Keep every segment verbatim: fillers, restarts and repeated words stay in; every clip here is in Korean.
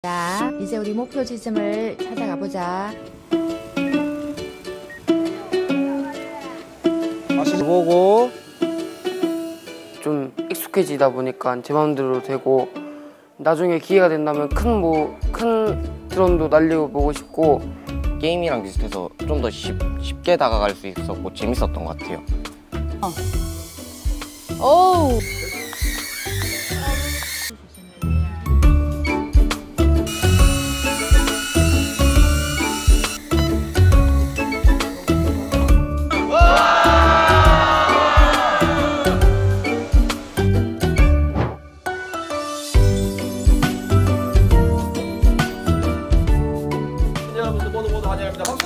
자, 이제 우리 목표 지점을 찾아가 보자. 다시 보고 좀 익숙해지다 보니까 제 마음대로 되고 나중에 기회가 된다면 큰 뭐 큰 드론도 날려보고 싶고 게임이랑 비슷해서 좀 더 쉽게 다가갈 수 있었고 재밌었던 것 같아요. 어. 오. 여러분들 모두 모두 환영합니다. 박수!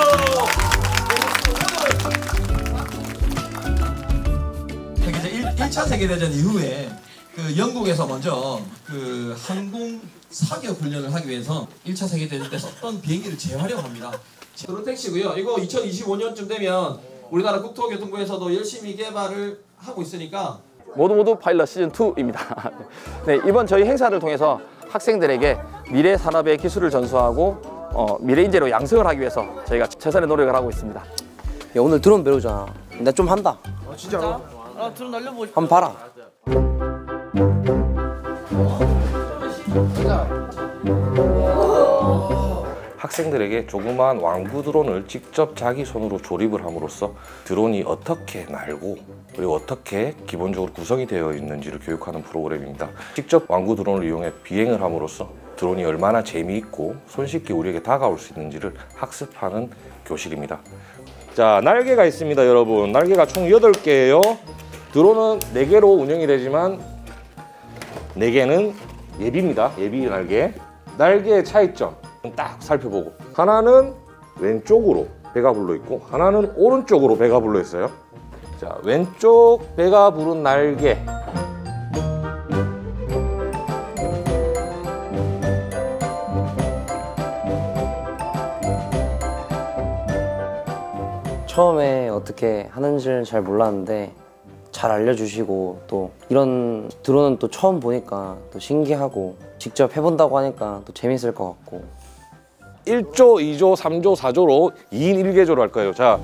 이제 일 차 세계대전 이후에 그 영국에서 먼저 그 항공 사격 훈련을 하기 위해서 일 차 세계대전 때 썼던 비행기를 재활용합니다. 드론 택시고요. 이거 이천이십오 년쯤 되면 우리나라 국토교통부에서도 열심히 개발을 하고 있으니까 모두 모두 파일럿 시즌 투입니다. 네, 이번 저희 행사를 통해서 학생들에게 미래 산업의 기술을 전수하고 어, 미래 인재로 양성을 하기 위해서 저희가 최선의 노력을 하고 있습니다. 야, 오늘 드론 배우잖아. 나 좀 한다. 아, 진짜로? 아 드론 날려보고 싶어. 한번 봐라. 학생들에게 조그마한 왕구 드론을 직접 자기 손으로 조립을 함으로써 드론이 어떻게 날고 그리고 어떻게 기본적으로 구성이 되어 있는지를 교육하는 프로그램입니다. 직접 왕구 드론을 이용해 비행을 함으로써 드론이 얼마나 재미있고 손쉽게 우리에게 다가올 수 있는지를 학습하는 교실입니다. 자, 날개가 있습니다, 여러분. 날개가 총 여덟 개예요. 드론은 네 개로 운영이 되지만 네 개는 예비입니다. 예비 날개. 날개의 차이점 딱 살펴보고, 하나는 왼쪽으로 배가 불러 있고 하나는 오른쪽으로 배가 불러 있어요. 자, 왼쪽 배가 부른 날개. 처음에 어떻게 하는지는 잘 몰랐는데 잘 알려주시고 또 이런 드론은 또 처음 보니까 또 신기하고 직접 해본다고 하니까 또 재밌을 것 같고. 일 조, 이 조, 삼 조, 사 조로 이 인 일 개조로 할 거예요. 자,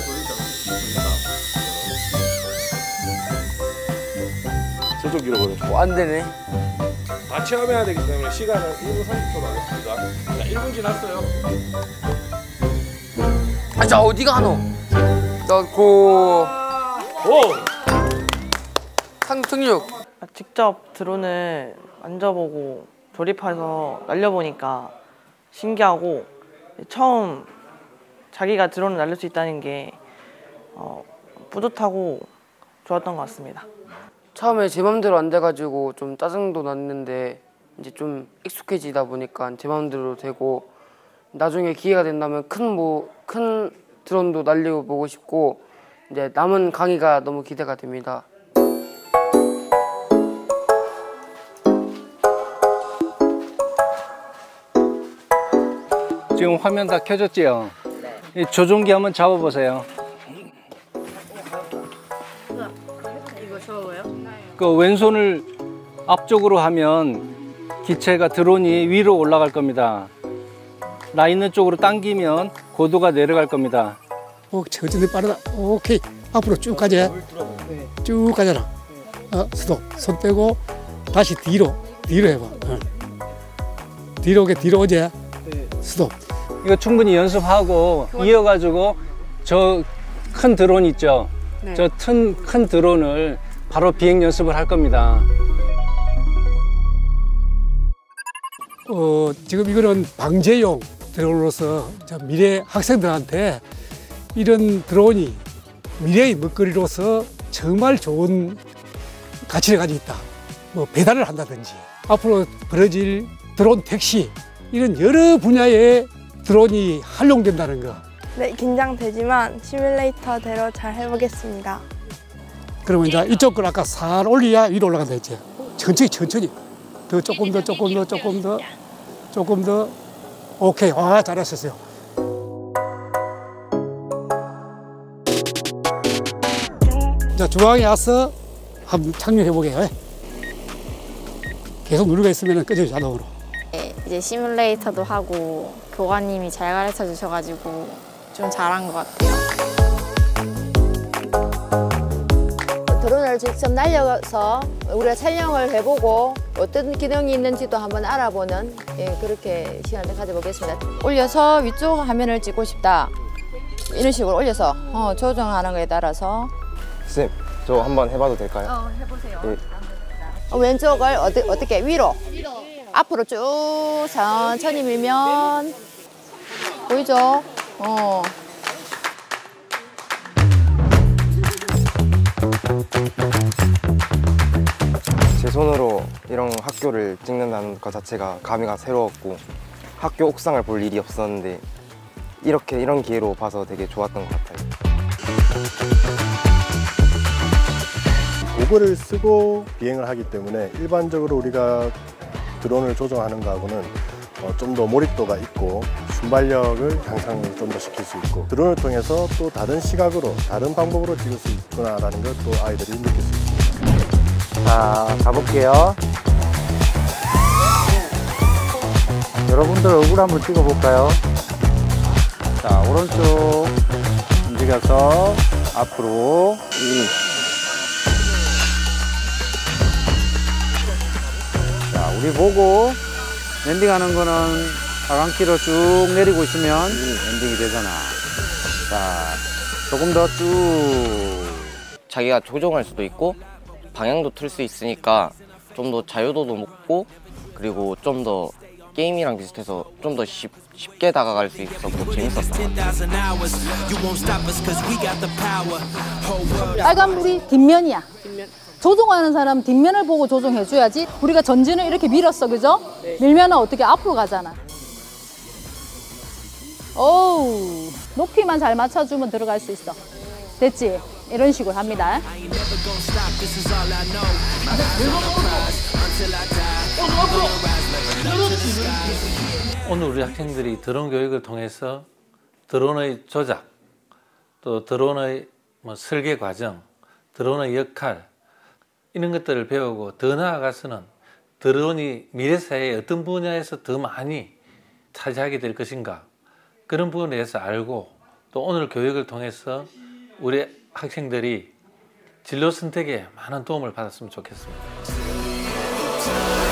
저쪽 길어버려. 뭐 안 되네. 다 체험해야 되기 때문에 시간은 일 분 삼십 초로 하겠습니다. 자, 일 분 지났어요. 아, 자 어디가 하노? 나고 오! 상승육. 직접 드론을 만져보고 조립해서 날려보니까 신기하고 처음 자기가 드론을 날릴 수 있다는 게 어, 뿌듯하고 좋았던 것 같습니다. 처음에 제 맘대로 안 돼가지고 좀 짜증도 났는데 이제 좀 익숙해지다 보니까 제 맘대로 되고 나중에 기회가 된다면 큰 뭐 큰 드론도 날려보고 싶고 이제 남은 강의가 너무 기대가 됩니다. 지금 화면 다 켜졌지요? 네. 이 조종기 한번 잡아보세요. 이거 저거요? 그 왼손을 앞쪽으로 하면 기체가 드론이 위로 올라갈 겁니다. 나 있는 쪽으로 당기면 고도가 내려갈 겁니다. 오, 저전에 빠르다. 오케이. 앞으로 쭉 가자. 쭉 가잖아. 어, 스톱. 손 떼고 다시 뒤로. 뒤로 해봐. 어. 뒤로 오게 뒤로 오자. 스톱. 이거 충분히 연습하고 이어가지고 저 큰 드론 있죠? 네. 저 큰 드론을 바로 비행 연습을 할 겁니다. 어, 지금 이거는 방제용 드론으로서 미래 학생들한테 이런 드론이 미래의 먹거리로서 정말 좋은 가치를 가지고 있다. 뭐 배달을 한다든지 앞으로 벌어질 드론 택시 이런 여러 분야의 드론이 활용된다는 거. 네, 긴장되지만 시뮬레이터대로 잘 해보겠습니다. 그러면 이제 이쪽 걸 아까 살 올려야 위로 올라간다 했지. 천천히 천천히 더 조금 더 조금 더 조금 더 조금 더 오케이. 와, 잘하셨어요. 자, 중앙에 와서 한번 착륙해 보게. 계속 누르고 있으면 끄져요, 자동으로. 이제 시뮬레이터도 하고 교관님이 잘 가르쳐 주셔가지고 좀 잘한 것 같아요. 드론을 직접 날려서 우리가 촬영을 해보고 어떤 기능이 있는지도 한번 알아보는 예, 그렇게 시간을 가져보겠습니다. 올려서 위쪽 화면을 찍고 싶다. 이런 식으로 올려서 어, 조정하는 거에 따라서. 쌤, 저 한번 해봐도 될까요? 어, 해보세요. 예. 어, 왼쪽을 어디, 어떻게 위로? 위로. 앞으로 쭉 천천히 밀면 보이죠? 어. 제 손으로 이런 학교를 찍는다는 것 자체가 감회가 새로웠고 학교 옥상을 볼 일이 없었는데 이렇게 이런 기회로 봐서 되게 좋았던 것 같아요. 고글을 쓰고 비행을 하기 때문에 일반적으로 우리가 드론을 조종하는 거하고는 어, 좀 더 몰입도가 있고 순발력을 향상을 좀 더 시킬 수 있고 드론을 통해서 또 다른 시각으로 다른 방법으로 찍을 수 있구나라는 걸 또 아이들이 느낄 수 있습니다. 자, 가볼게요. 여러분들 얼굴 한번 찍어볼까요? 자, 오른쪽 움직여서 앞으로 이. 자, 우리 보고 랜딩하는 거는 하강키로 쭉 내리고 있으면 랜딩이 되잖아. 자, 조금 더 쭉. 자기가 조종할 수도 있고 방향도 틀 수 있으니까 좀 더 자유도도 높고 그리고 좀 더 게임이랑 비슷해서 좀 더 쉽게 다가갈 수 있었고 재밌었어요. 빨간불이 뒷면이야. 조종하는 사람 뒷면을 보고 조종해줘야지. 우리가 전진을 이렇게 밀었어, 그죠? 네. 밀면은 어떻게 앞으로 가잖아. 오우, 높이만 잘 맞춰주면 들어갈 수 있어. 됐지? 이런 식으로 합니다. 오늘 우리 학생들이 드론 교육을 통해서 드론의 조작, 또 드론의 뭐 설계 과정, 드론의 역할 이런 것들을 배우고 더 나아가서는 드론이 미래 사회의 어떤 분야에서 더 많이 차지하게 될 것인가 그런 부분에 대해서 알고 또 오늘 교육을 통해서 우리 학생들이 진로 선택에 많은 도움을 받았으면 좋겠습니다.